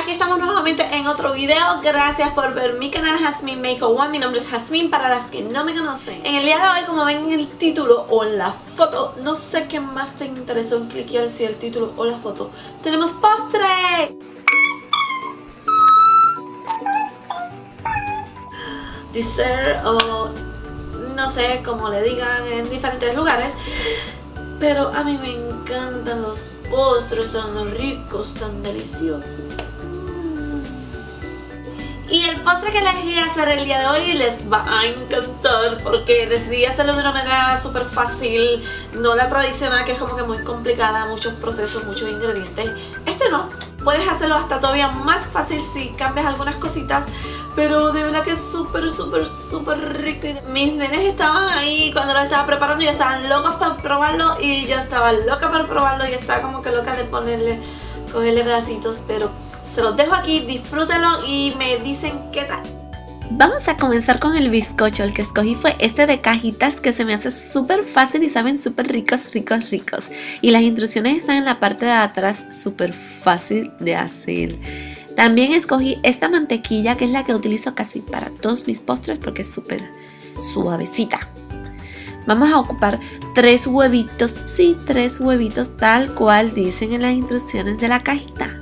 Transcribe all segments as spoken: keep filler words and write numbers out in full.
aquí estamos nuevamente en otro video. Gracias por ver mi canal Jasmine Make One. Mi nombre es Jasmine para las que no me conocen. En el día de hoy, como ven en el título o en la foto, no sé qué más te interesó en cliquear, si el título o la foto, tenemos postre. Dessert o no sé cómo le digan en diferentes lugares, pero a mí me encantan los postres tan ricos, tan deliciosos. Y el postre que elegí hacer el día de hoy les va a encantar porque decidí hacerlo de una manera súper fácil, no la tradicional que es como que muy complicada, muchos procesos, muchos ingredientes. Este no, puedes hacerlo hasta todavía más fácil si cambias algunas cositas, pero de verdad que es súper, súper, súper rico. Mis nenes estaban ahí cuando lo estaba preparando y estaban locos para probarlo y yo estaba loca para probarlo y estaba como que loca de ponerle, cogerle pedacitos, pero se los dejo aquí, disfrútenlo y me dicen qué tal. Vamos a comenzar con el bizcocho. El que escogí fue este de cajitas que se me hace súper fácil y saben súper ricos, ricos, ricos. Y las instrucciones están en la parte de atrás, súper fácil de hacer. También escogí esta mantequilla que es la que utilizo casi para todos mis postres porque es súper suavecita. Vamos a ocupar tres huevitos, sí, tres huevitos tal cual dicen en las instrucciones de la cajita.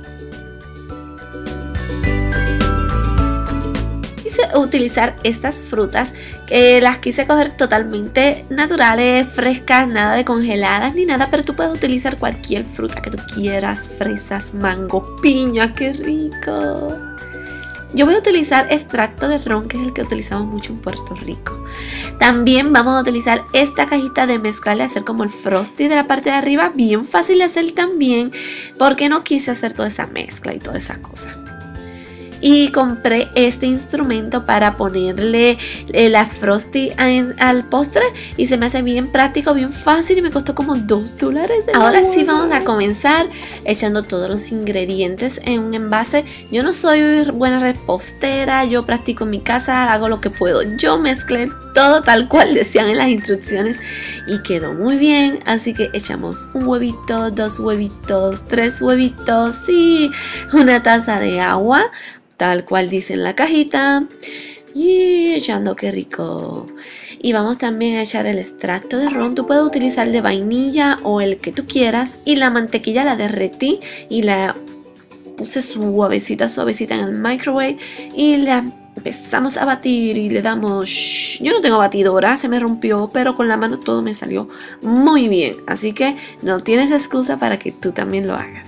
Utilizar estas frutas que las quise coger totalmente naturales, frescas, nada de congeladas ni nada, pero tú puedes utilizar cualquier fruta que tú quieras, fresas, mango, piña, qué rico. Yo voy a utilizar extracto de ron, que es el que utilizamos mucho en Puerto Rico. También vamos a utilizar esta cajita de mezclar y hacer como el frosty de la parte de arriba, bien fácil de hacer también, porque no quise hacer toda esa mezcla y toda esa cosa. Y compré este instrumento para ponerle eh, la frosty al, al postre y se me hace bien práctico, bien fácil y me costó como dos dólares. Ahora sí vamos a comenzar echando todos los ingredientes en un envase. Yo no soy buena repostera, yo practico en mi casa, hago lo que puedo. Yo mezclé todo tal cual decían en las instrucciones y quedó muy bien. Así que echamos un huevito, dos huevitos, tres huevitos y una taza de agua, tal cual dice en la cajita. Y echando, qué rico. Y vamos también a echar el extracto de ron. Tú puedes utilizar el de vainilla o el que tú quieras. Y la mantequilla la derretí y la puse suavecita, suavecita en el microwave. Y la empezamos a batir y le damos... Yo no tengo batidora, se me rompió, pero con la mano todo me salió muy bien. Así que no tienes excusa para que tú también lo hagas.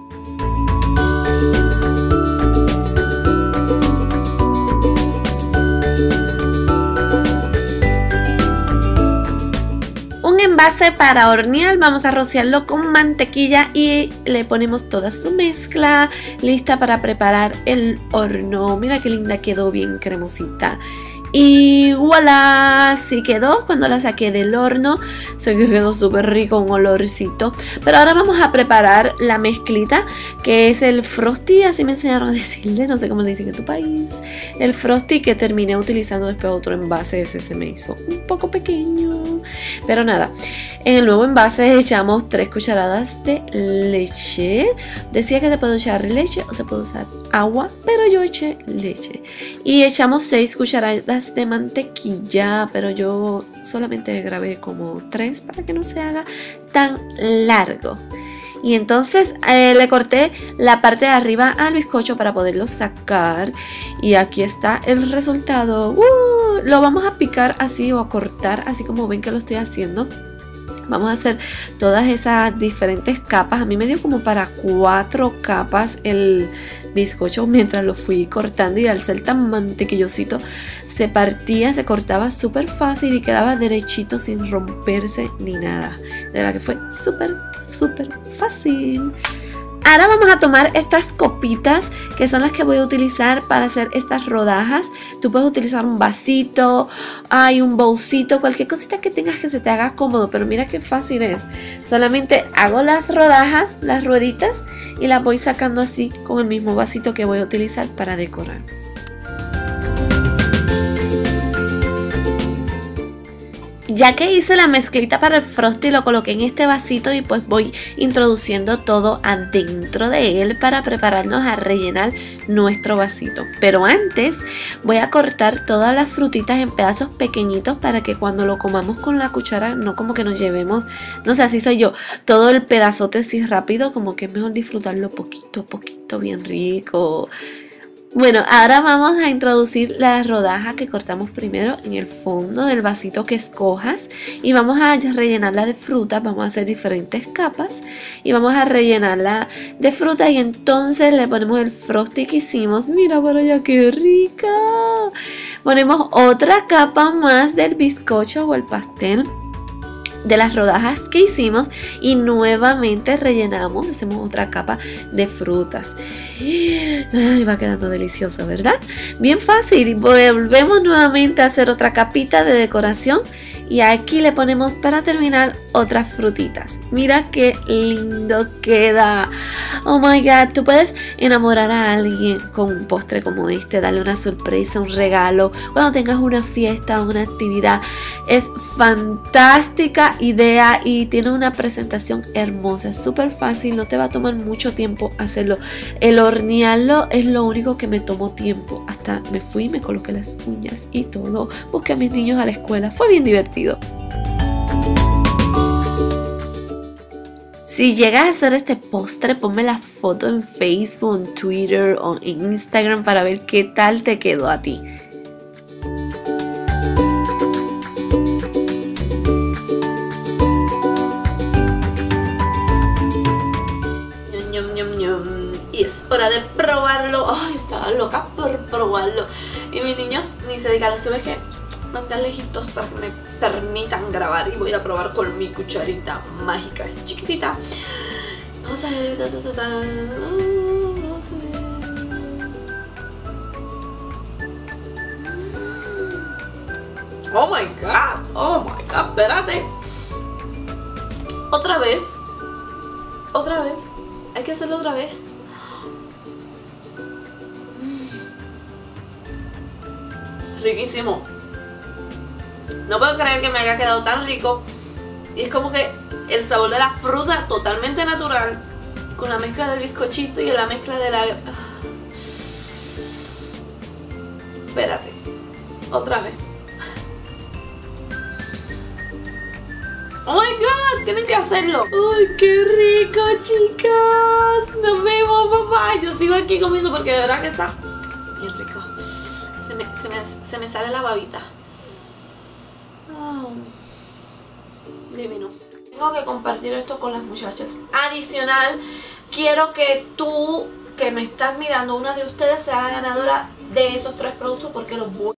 Envase para hornear, vamos a rociarlo con mantequilla y le ponemos toda su mezcla lista para preparar el horno. Mira qué linda quedó, bien cremosita. Y voilà, así quedó cuando la saqué del horno. Se quedó súper rico, un olorcito. Pero ahora vamos a preparar la mezclita, que es el frosty, así me enseñaron a decirle, no sé cómo le dicen en tu país. El frosty que terminé utilizando después otro envase, ese se me hizo un poco pequeño. Pero nada, en el nuevo envase echamos tres cucharadas de leche. Decía que se puede echar leche o se puede usar agua, pero yo eché leche. Y echamos seis cucharadas de mantequilla, pero yo solamente grabé como tres para que no se haga tan largo. Y entonces eh, le corté la parte de arriba al bizcocho para poderlo sacar. Y aquí está el resultado. ¡Uh! Lo vamos a picar así o a cortar así como ven que lo estoy haciendo. Vamos a hacer todas esas diferentes capas. A mí me dio como para cuatro capas el bizcocho mientras lo fui cortando. Y al ser tan mantequillosito se partía, se cortaba súper fácil y quedaba derechito sin romperse ni nada. De verdad que fue súper, súper fácil. Ahora vamos a tomar estas copitas que son las que voy a utilizar para hacer estas rodajas. Tú puedes utilizar un vasito, hay un bolsito, cualquier cosita que tengas que se te haga cómodo. Pero mira qué fácil es. Solamente hago las rodajas, las rueditas y las voy sacando así con el mismo vasito que voy a utilizar para decorar. Ya que hice la mezclita para el frosty, lo coloqué en este vasito y pues voy introduciendo todo adentro de él para prepararnos a rellenar nuestro vasito. Pero antes voy a cortar todas las frutitas en pedazos pequeñitos para que cuando lo comamos con la cuchara no como que nos llevemos, no sé, así soy yo, todo el pedazote así rápido, como que es mejor disfrutarlo poquito a poquito, bien rico. Bueno, ahora vamos a introducir la rodaja que cortamos primero en el fondo del vasito que escojas y vamos a rellenarla de fruta. Vamos a hacer diferentes capas y vamos a rellenarla de fruta y entonces le ponemos el frosty que hicimos. Mira por allá, qué rica. Ponemos otra capa más del bizcocho o el pastel de las rodajas que hicimos y nuevamente rellenamos, hacemos otra capa de frutas. Ay, va quedando delicioso, ¿verdad? Bien fácil. Volvemos nuevamente a hacer otra capita de decoración y aquí le ponemos para terminar otras frutitas. Mira qué lindo queda. Oh my god, tú puedes enamorar a alguien con un postre como este, darle una sorpresa, un regalo, cuando tengas una fiesta, una actividad. Es fantástica idea y tiene una presentación hermosa, es súper fácil, no te va a tomar mucho tiempo hacerlo. El hornearlo es lo único que me tomó tiempo. Hasta me fui, me coloqué las uñas y todo, busqué a mis niños a la escuela, fue bien divertido. Si llegas a hacer este postre, ponme la foto en Facebook, en Twitter o en Instagram para ver qué tal te quedó a ti. Ñam, ñam, ñam. Y es hora de probarlo. Ay, estaba loca por probarlo. Y mis niños, ni se digan, los tuve que mandar lejitos para que me permitan grabar y voy a probar con mi cucharita mágica chiquitita. Vamos a ver, ta, ta, ta, ta. Vamos a ver. Oh my god, oh my god, espérate. Otra vez, otra vez, hay que hacerlo otra vez. Riquísimo. No puedo creer que me haya quedado tan rico. Y es como que el sabor de la fruta totalmente natural, con la mezcla del bizcochito y la mezcla de la... Espérate. Otra vez. Oh my god, tienen que hacerlo. Ay, qué rico, chicas. Nos vemos, papá. Yo sigo aquí comiendo porque de verdad que está bien rico. Se me, se me, se me sale la babita. Oh, divino. Tengo que compartir esto con las muchachas. Adicional, quiero que tú, que me estás mirando, una de ustedes sea la ganadora de esos tres productos porque los voy